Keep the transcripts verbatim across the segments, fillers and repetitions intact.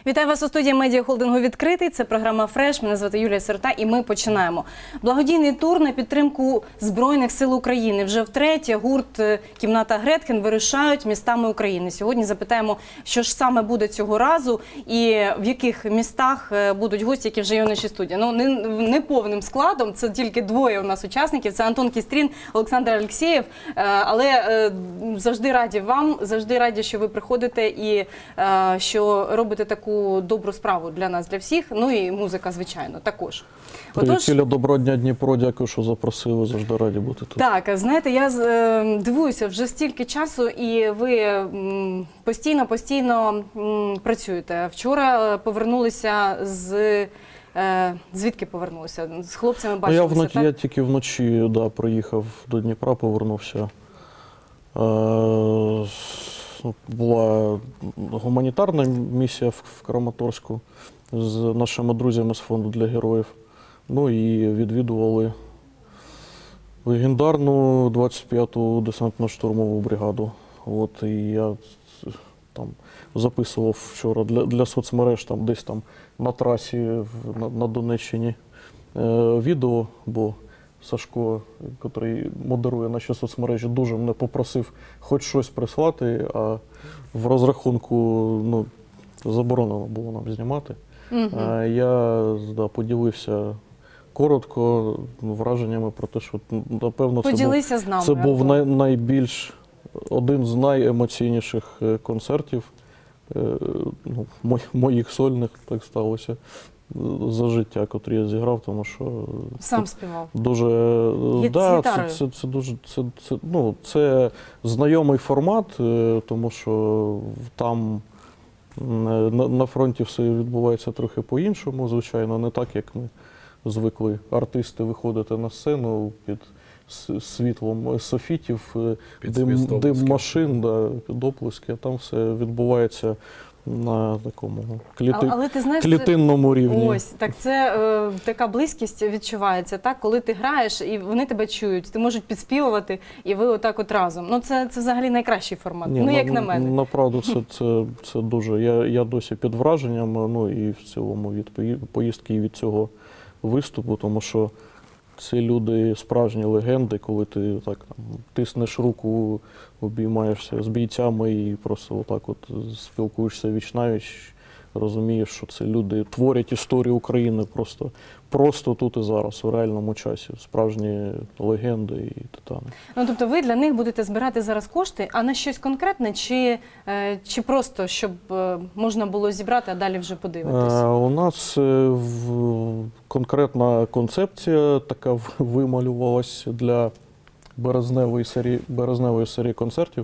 Вітаю вас у студії медіахолдингу «Відкритий». Це програма «Фреш». Мене звати Юлія Сирота і ми починаємо. Благодійний тур на підтримку Збройних сил України. Вже втретє гурт «Кімната Гретхен» вирушають містами України. Сьогодні запитаємо, що ж саме буде цього разу і в яких містах будуть гості, які вже є у нашій студії. Ну, не, не повним складом, це тільки двоє у нас учасників. Це Антон Кістрін, Олександр Алєксєєв. Але завжди раді вам, завжди раді, що ви приходите і що робите таку добру справу для нас, для всіх. Ну і музика, звичайно, також. Отож, Юля, доброго дня, Дніпро, дякую, що запросили, завжди раді бути тут. Так, знаєте, я е, дивуюся, вже стільки часу і ви постійно-постійно працюєте. Вчора повернулися з... Е, звідки повернулися? З хлопцями бачилися, я, вночі, так? я тільки вночі да, приїхав до Дніпра, повернувся. Е, була гуманітарна місія в Краматорську з нашими друзями з фонду для героїв. Ну і відвідували легендарну двадцять п'яту десантно-штурмову бригаду. От, і я там записував вчора для, для соцмереж там, десь там на трасі в, на, на Донеччині е, відео, бо Сашко, який модерує наші соцмережі, дуже мене попросив хоч щось прислати, а в розрахунку ну, заборонено було нам знімати. Угу. А я да, поділився коротко враженнями про те, що, напевно, це був, з нами, це був най, найбільш, один з найемоційніших концертів ну, моїх сольних, так сталося, за життя, котрі я зіграв, тому що сам співав. Дуже, да, це, це, це дуже, це, це, ну, це знайомий формат, тому що там на, на фронті все відбувається трохи по-іншому, звичайно, не так, як ми звикли артисти виходити на сцену під світлом софітів, під дим, дим машин, да, під оплески, а там все відбувається на такому кліти... Але, ти знаєш, клітинному рівні. Ось, так це е, така близькість відчувається, так, коли ти граєш і вони тебе чують, ти можуть підспівувати і ви отак от разом. Ну це, це взагалі найкращий формат, Ні, ну як на, на мене. Направду це, це, це дуже, я, я досі під враженням, ну і в цілому від поїздки і від цього виступу, тому що це люди справжні легенди, коли ти так там тиснеш руку, обіймаєшся з бійцями і просто отак от спілкуєшся віч-навіч, розумієш, що це люди творять історію України просто, просто тут і зараз, в реальному часі. Справжні легенди і титани. Ну, тобто ви для них будете збирати зараз кошти, а на щось конкретне, чи, чи просто, щоб можна було зібрати, а далі вже подивитись? А, у нас конкретна концепція така вималювалася для березневої серії, березневої серії концертів.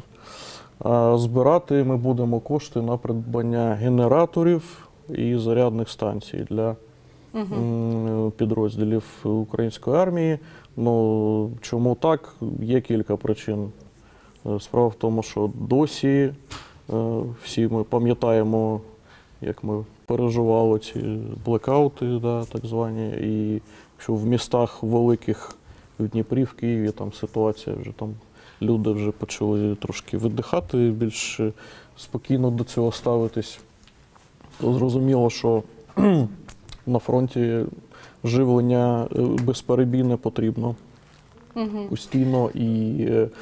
Збирати ми будемо кошти на придбання генераторів і зарядних станцій для угу. підрозділів української армії. Ну, чому так? Є кілька причин. Справа в тому, що досі всі ми пам'ятаємо, як ми переживали ці блекаути, да, так звані, і якщо в містах великих, в Дніпрі, в Києві, там ситуація вже там, люди вже почали трошки видихати, більш спокійно до цього ставитись. То зрозуміло, що на фронті живлення безперебійне потрібно. Угу. Постійно. І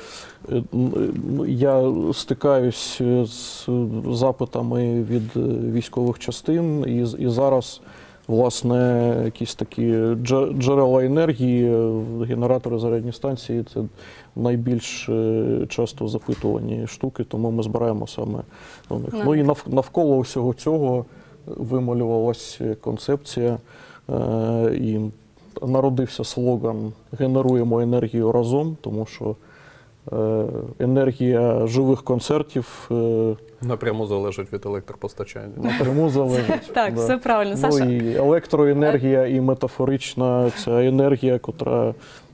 я стикаюсь з запитами від військових частин, і, і зараз власне, якісь такі джерела енергії, генератори, зарядні станції – це найбільш часто запитувані штуки, тому ми збираємо саме у них. Ну і навколо всього цього вималювалася концепція і народився слоган «Генеруємо енергію разом», тому що енергія живих концертів напряму залежить від електропостачання. Напряму залежить. Так, да. все правильно. Ну, Саша? і електроенергія, і метафорична ця енергія, котра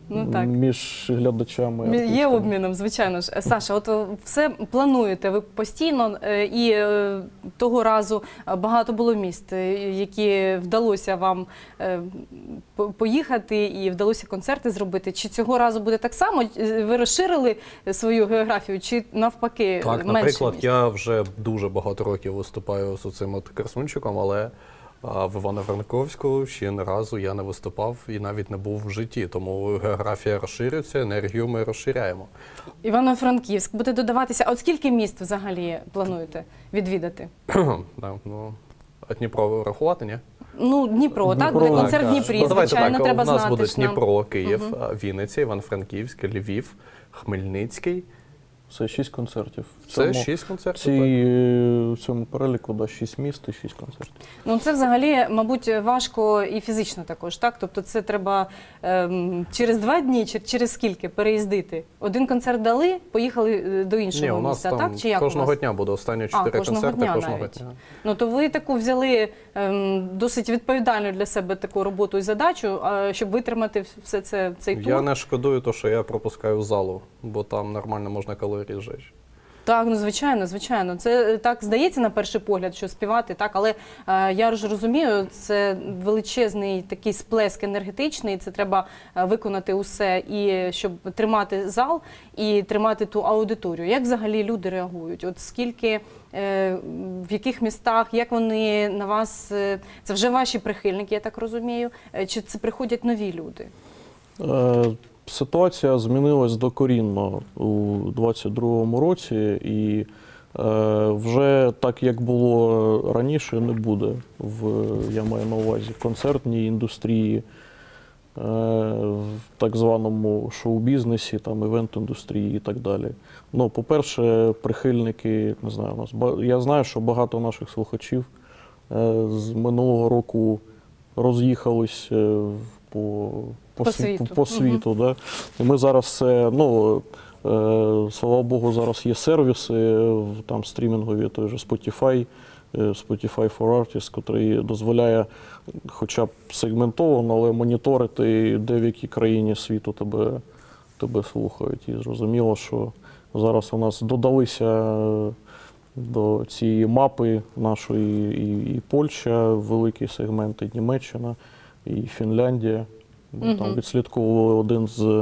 Ну, так. між глядачами. Є артистами. обміном, звичайно ж. Е, Саша, от е, все плануєте ви постійно, е, і е, того разу е, багато було міст, е, які вдалося вам е, по- поїхати і вдалося концерти зробити. Чи цього разу буде так само? Е, Ви розширили свою географію, чи навпаки Так, менше наприклад, міст? я вже дуже багато років виступаю з цим от красунчиком, але а, в Івано-Франковську ще не разу я не виступав і навіть не був в житті. Тому географія розширюється, енергію ми розширяємо. Івано-Франківськ буде додаватися. А от скільки міст взагалі плануєте відвідати? Да, ну, а Дніпро рахувати, ні? Ну, Дніпро, так? Буде Дніпро, концерт в Так, Дніпрі, ну, давайте звичайно, так, треба у нас знати. буде ж нам. Дніпро, Київ, а, Вінниця, Івано-Франківськ, Львів, Хмельницький. Це шість концертів. В Це цьому- шість в концертів. цій, так. в цьому переліку да, шість міст і шість концертів. Ну, це взагалі, мабуть, важко і фізично також, так? Тобто це треба ем, через два дні, чи через скільки переїздити? Один концерт дали, поїхали е, до іншого Ні, у нас міста, там так? Чи як кожного у вас? дня буде останні чотири кожного концерти дня кожного навіть. дня. Ну, то ви таку взяли ем, досить відповідальну для себе таку роботу і задачу, а, щоб витримати все це, цей тур. Я не шкодую, то, що я пропускаю залу, бо там нормально можна калорії зжечь. Так, ну звичайно, звичайно. Це е, так здається на перший погляд, що співати, так, але е, я ж розумію, це величезний такий сплеск енергетичний, це треба е, виконати усе, і щоб тримати зал і тримати ту аудиторію. Як взагалі люди реагують? От скільки, е, в яких містах, як вони на вас, е, це вже ваші прихильники, я так розумію, е, чи це приходять нові люди? Е, Ситуація змінилась докорінно у двадцять другому році, і е, вже так, як було раніше, не буде в, я маю на увазі, концертній індустрії, е, в так званому шоу-бізнесі, там, івент-індустрії і так далі. Ну, по-перше, прихильники, не знаю, у нас, ба- я знаю, що багато наших слухачів е, з минулого року роз'їхались е, по По сві- світу. по світу, да. І ми зараз це, ну, е, слава Богу, зараз є сервіси, е, там стрімінгові, той же Spotify, е, Spotify for Artists, який дозволяє хоча б сегментовано, але моніторити, де в якій країні світу тебе, тебе слухають. І зрозуміло, що зараз у нас додалися е, до цієї мапи нашої і, і Польща, великий сегмент, і Німеччина, і Фінляндія. Ми там відслідковували один з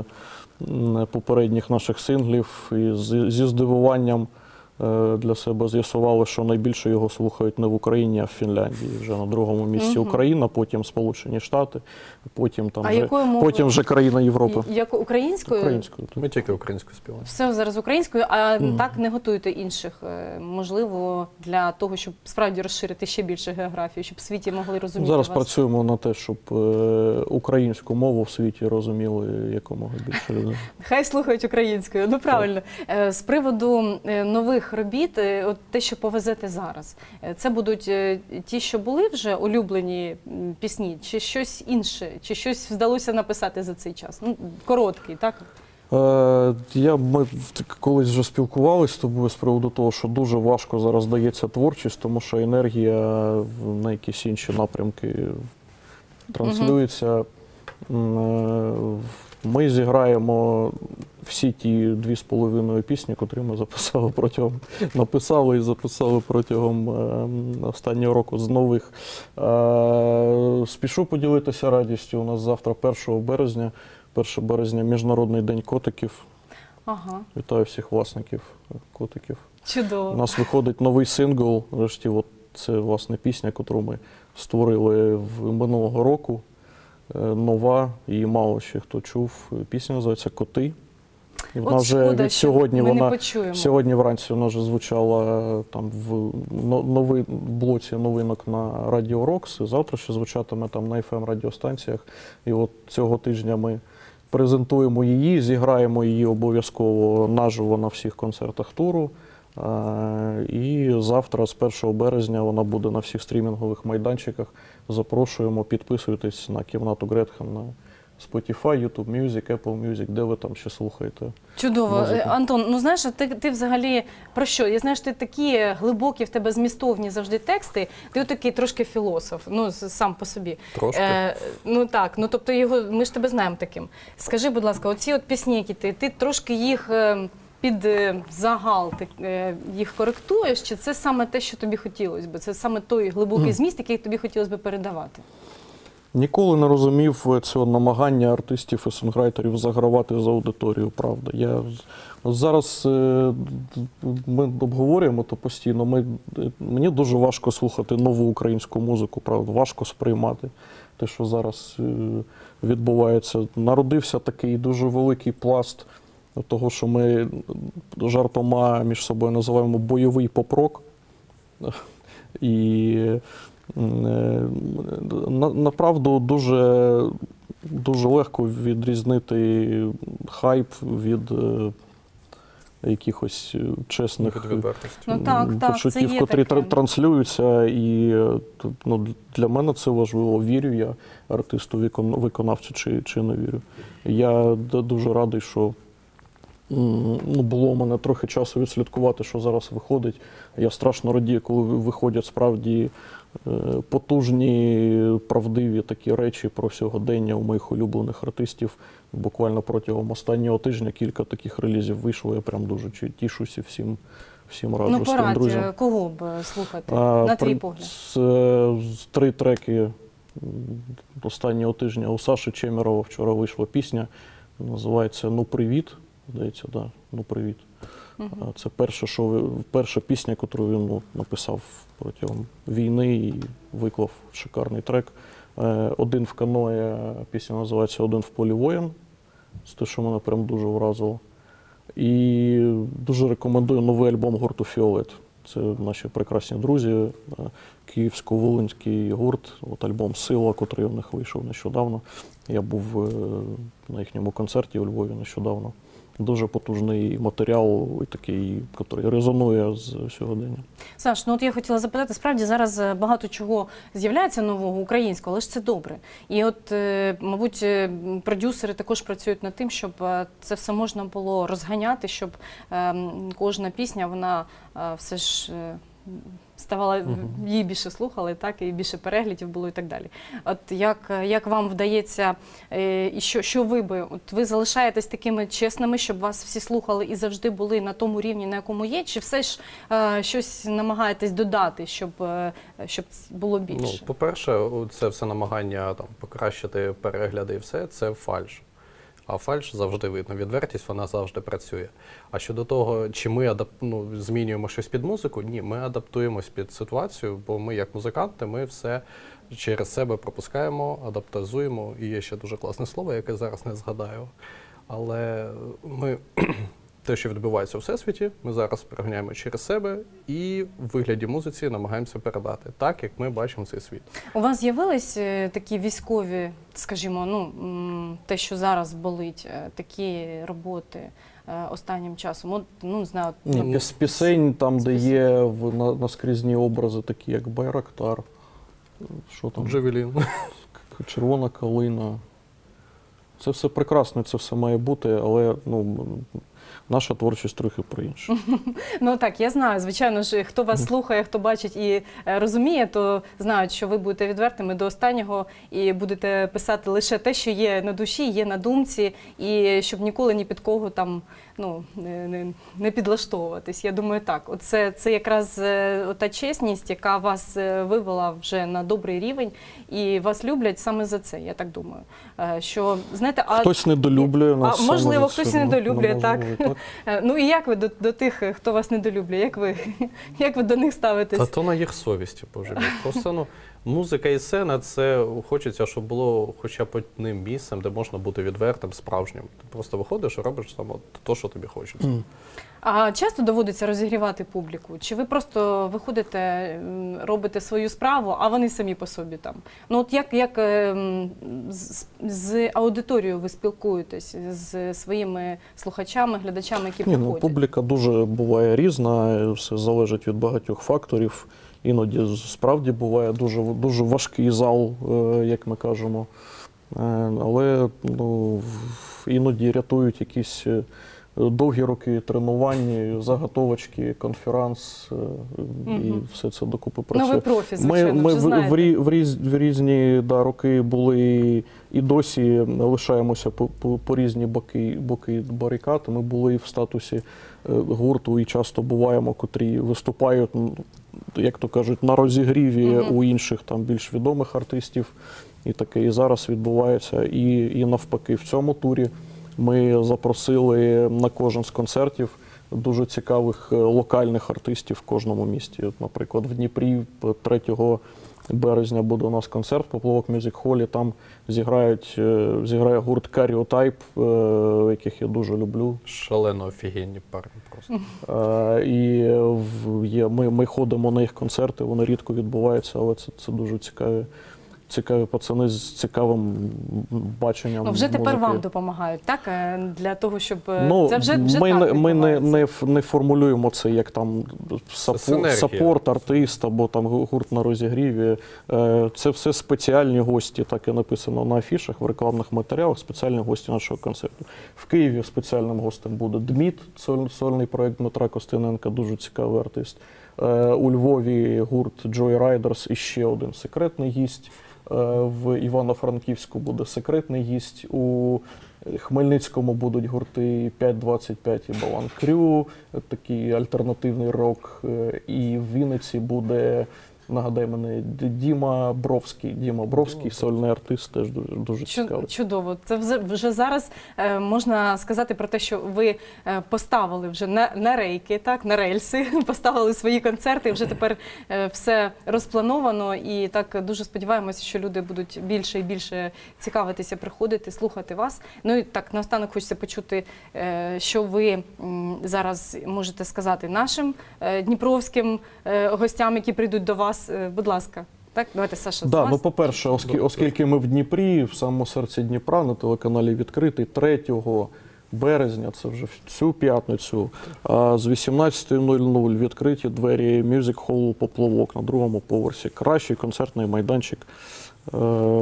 м, попередніх наших синглів і з- зі здивуванням е, для себе з'ясували, що найбільше його слухають не в Україні, а в Фінляндії. Вже на другому місці Мгм. Україна, потім Сполучені Штати, потім там А вже, якою мовою? потім вже країна Європи. І- Як українською? Українською. Ми тільки українською співаємо. Все зараз українською, а так не готуєте інших, е, можливо, для того, щоб справді розширити ще більше географію, щоб в світі могли розуміти Зараз вас. працюємо на те, щоб е, українську мову в світі розуміли якомога більше людей. Хай слухають українською. Ну правильно. Е, З приводу е, нових робіт, е, от те, що повезете зараз, е, це будуть е, ті, що були вже улюблені м, пісні, чи щось інше, чи щось вдалося написати за цей час? Ну, короткий, так? Е, Я, ми колись вже спілкувалися з тобою з приводу того, що дуже важко зараз дається творчість, тому що енергія в- на якісь інші напрямки транслюється. М, е, Ми зіграємо всі ті дві з половиною пісні, котрі ми записали протягом, написали і записали протягом е, останнього року з нових. Е, Спішу поділитися радістю. У нас завтра, першого березня, першого березня, Міжнародний день котиків. Ага, Вітаю всіх власників котиків. У чудово. нас виходить новий сингл. Врешті, от це власне пісня, яку ми створили в минулого року. Е, Нова, її мало ще хто чув. Пісня називається Коти. І вона От вже шкода, від що сьогодні ми не вона почуємо. сьогодні вранці вона вже звучала е, там в но- новий блоці новинок на Радіо Рокс. І завтра ще звучатиме там на еф ем радіостанціях. І от цього тижня ми презентуємо її, зіграємо її обов'язково наживо на всіх концертах туру. Е, І завтра, з першого березня, вона буде на всіх стрімінгових майданчиках. Запрошуємо, підписуйтесь на кімнату Гретхен на Spotify, YouTube Music, Apple Music, де ви там ще слухаєте. Чудово. Музику. Е, Антон, ну знаєш, ти, ти взагалі про що? Я знаю, що ти такі глибокі, в тебе змістовні завжди тексти, ти отакий трошки філософ, ну, з- сам по собі. Трошки. Е, ну так, ну тобто його, ми ж тебе знаємо таким. Скажи, будь ласка, оці от пісні, які ти, ти трошки їх е, під е, загал, ти е, їх коректуєш, чи це саме те, що тобі хотілося б? Це саме той глибокий зміст, який тобі хотілося б передавати? Ніколи не розумів цього намагання артистів і сонграйтерів загравати за аудиторію, правда. Я от зараз е, ми обговорюємо то постійно. Ми, мені дуже важко слухати нову українську музику, правда, важко сприймати те, що зараз е, відбувається. Народився такий дуже великий пласт того, що ми жартома між собою називаємо бойовий поп-рок. І на, направду дуже, дуже легко відрізнити хайп від е, якихось чесних Від відвертості. Ну, так, так, це почуттів, є котрі таке. тр- транслюються. І е, ну, для мене це важливо. Вірю я артисту, викон- виконавцю чи, чи не вірю. Я д- дуже радий, що м, ну, було у мене трохи часу відслідкувати, що зараз виходить. Я страшно радію, коли виходять справді е, потужні, правдиві такі речі про сьогодення у моїх улюблених артистів. Буквально протягом останнього тижня кілька таких релізів вийшло. Я прям дуже чи- тішуся всім, всім раджу Ну, своїм порадь, друзям. кого б слухати, А, на твій при- погляд? З, е, з три треки м, останнього тижня у Саші Чемерова вчора вийшла пісня, називається «Ну привіт». Здається, да, «Ну привіт». А Це перша, що, ви- перша пісня, яку він ну, написав протягом війни і виклав шикарний трек. Е, «Один в каное» пісня називається «Один в полі воїн». Це те, що мене прям дуже вразило. І дуже рекомендую новий альбом гурту «Фіолет». Це наші прекрасні друзі, е, київсько-волинський гурт, от альбом «Сила», котрий у них вийшов нещодавно. Я був е, на їхньому концерті у Львові нещодавно. Дуже потужний матеріал, і такий, який резонує з сьогодення. Саш, ну от я хотіла запитати, справді зараз е, багато чого з'являється нового українського, але ж це добре. І от, е, мабуть, е, продюсери також працюють над тим, щоб е, це все можна було розганяти, щоб е, м, кожна пісня, вона е, все ж е, ставала, Мгм. її більше слухали, так, і більше переглядів було і так далі. От як, як вам вдається, е, і що, що ви би, от ви залишаєтесь такими чесними, щоб вас всі слухали і завжди були на тому рівні, на якому є, чи все ж е, щось намагаєтесь додати, щоб, е, щоб було Ну, більше? по-перше, це все намагання там, покращити перегляди і все, це фальш. А фальш завжди видно, відвертість, вона завжди працює. А щодо того, чи ми адап... ну, змінюємо щось під музику, ні, ми адаптуємось під ситуацію, бо ми, як музиканти, ми все через себе пропускаємо, адаптизуємо. І є ще дуже класне слово, яке зараз не згадаю. Але ми те, що відбувається у всесвіті, ми зараз переганяємо через себе і в вигляді музиці намагаємося передати так, як ми бачимо цей світ. У вас з'явились е, такі військові, скажімо, ну, м, те, що зараз болить, е, такі роботи е, останнім часом? От, ну, не знаю, от, Ні, наприклад, піс- пісень там, де є в, на, наскрізні образи, такі як Байрактар, що там, Джавелін. К- Червона калина. Це все прекрасно, це все має бути, але ну, наша творчість трохи про інше. Ну так, я знаю, звичайно ж, хто вас слухає, хто бачить і е, розуміє, то знають, що ви будете відвертими до останнього і будете писати лише те, що є на душі, є на думці, і щоб ніколи ні під кого там ну, не, не, не підлаштовуватись. Я думаю, так. Оце це якраз е, та чесність, яка вас е, вивела вже на добрий рівень, і вас люблять саме за це, я так думаю. Е, Що, знаєте, а Хтось недолюблює нас. а, можливо, саме хтось це, і ну, недолюблює, неможливо так. і так. Е, Ну і як ви до, до тих, хто вас недолюблює? Як ви, як ви до них ставитесь? Та то на їх совісті, боже мій. Просто ну, музика і сцена, це хочеться, щоб було хоча б одним місцем, де можна бути відвертим, справжнім. Ти просто виходиш і робиш там от то, що тобі хочеться. Мгм. А часто доводиться розігрівати публіку? Чи ви просто виходите, м, робите свою справу, а вони самі по собі там? Ну от як, як ем, з, з аудиторією ви спілкуєтесь, з своїми слухачами, глядачами, які Ні, ну, приходять? публіка дуже буває різна, все залежить від багатьох факторів. Іноді справді буває дуже, дуже важкий зал, е, як ми кажемо. Але ну, іноді рятують якісь е, довгі роки тренувань, заготовочки, конферанс, е, і Мгм. все це докупи Ну, працює. ви профі, Ми, звичайно, ми вже в, знаєте. в, рі- в, різ, в різні да, роки були і досі лишаємося по, по, по різні боки, боки барикад. Ми були в статусі е, гурту і часто буваємо, котрі виступають, ну, як то кажуть, на розігріві Мгм. у інших там більш відомих артистів. І таке і зараз відбувається. І, і навпаки, в цьому турі ми запросили на кожен з концертів дуже цікавих е, локальних артистів в кожному місті. От, наприклад, в Дніпрі третього березня буде у нас концерт в Поплавок Мюзик Холі. Там зіграють, е, зіграє гурт Каріотайп, е, яких я дуже люблю. Шалено офігенні парні просто. Е, І в- є, ми, ми ходимо на їх концерти, вони рідко відбуваються, але це, це дуже цікаві, цікаві пацани з цікавим баченням. Ну, вже тепер музики. вам допомагають, так? Е, Для того, щоб е, Ну, це вже, вже ми, так не, ми не, відбувається. не, ф- не формулюємо це як там сапо, синергія. саппорт, артист або там гурт на розігріві. Е, Це все спеціальні гості, так і написано на афішах, в рекламних матеріалах, спеціальні гості нашого концерту. В Києві спеціальним гостем буде Дміт, соль- сольний проект Дмитра Костененка, дуже цікавий артист. Е, У Львові гурт Joy Riders і ще один секретний гість. Е, В Івано-Франківську буде секретний гість. У Хмельницькому будуть гурти п'ять двадцять п'ять і Балан Крю, такий альтернативний рок. Е, І в Вінниці буде, нагадай мене, Д- Діма Бровський. Діма Бровський, сольний артист, теж дуже, дуже Чу- цікавий. Чудово. Це вже- вже зараз е, можна сказати про те, що ви е, поставили вже на, на рейки, так, на рельси, поставили свої концерти, і вже тепер е, все розплановано. І так дуже сподіваємося, що люди будуть більше і більше цікавитися, приходити, слухати вас. Ну і так, наостанок хочеться почути, е, що ви м, зараз можете сказати нашим е, дніпровським е, гостям, які прийдуть до вас. Е, Будь ласка. Так, давайте, Саша, з Да, вас. ну, по-перше, оскільки, оскільки ми в Дніпрі, в самому серці Дніпра, на телеканалі «Відкритий», третього березня, це вже в цю п'ятницю, а, з вісімнадцятої нуль нуль відкриті двері Music Hall «Поплавок» на другому поверсі. Кращий концертний майданчик е,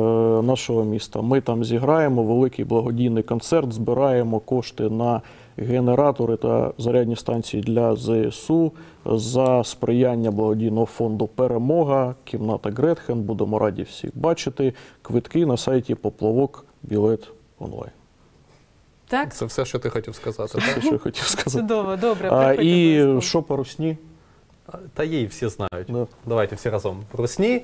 нашого міста. Ми там зіграємо великий благодійний концерт, збираємо кошти на генератори та зарядні станції для зе ес у за сприяння благодійного фонду «Перемога», кімната Гретхен. Будемо раді всіх бачити. Квитки на сайті «Поплавок», білет онлайн. Так, Це все, що ти хотів сказати, Це так? що я хотів сказати. чудово, добре. А, приходьте і обов'язково. що по русні? Та її всі знають. Да. Давайте всі разом. Русні.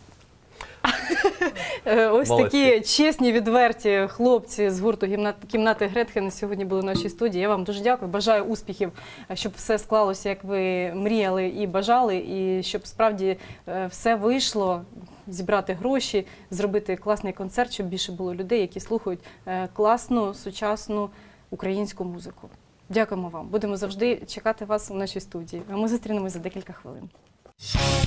Е, Ось Молодці. такі чесні, відверті хлопці з гурту «Гімна- «Кімнати Гретхен» сьогодні були в нашій студії. Я вам дуже дякую. Бажаю успіхів, щоб все склалося, як ви мріяли і бажали, і щоб справді е, все вийшло, зібрати гроші, зробити класний концерт, щоб більше було людей, які слухають е, класну, сучасну українську музику. Дякуємо вам. Будемо завжди чекати вас у нашій студії. А ми зустрінемось за декілька хвилин.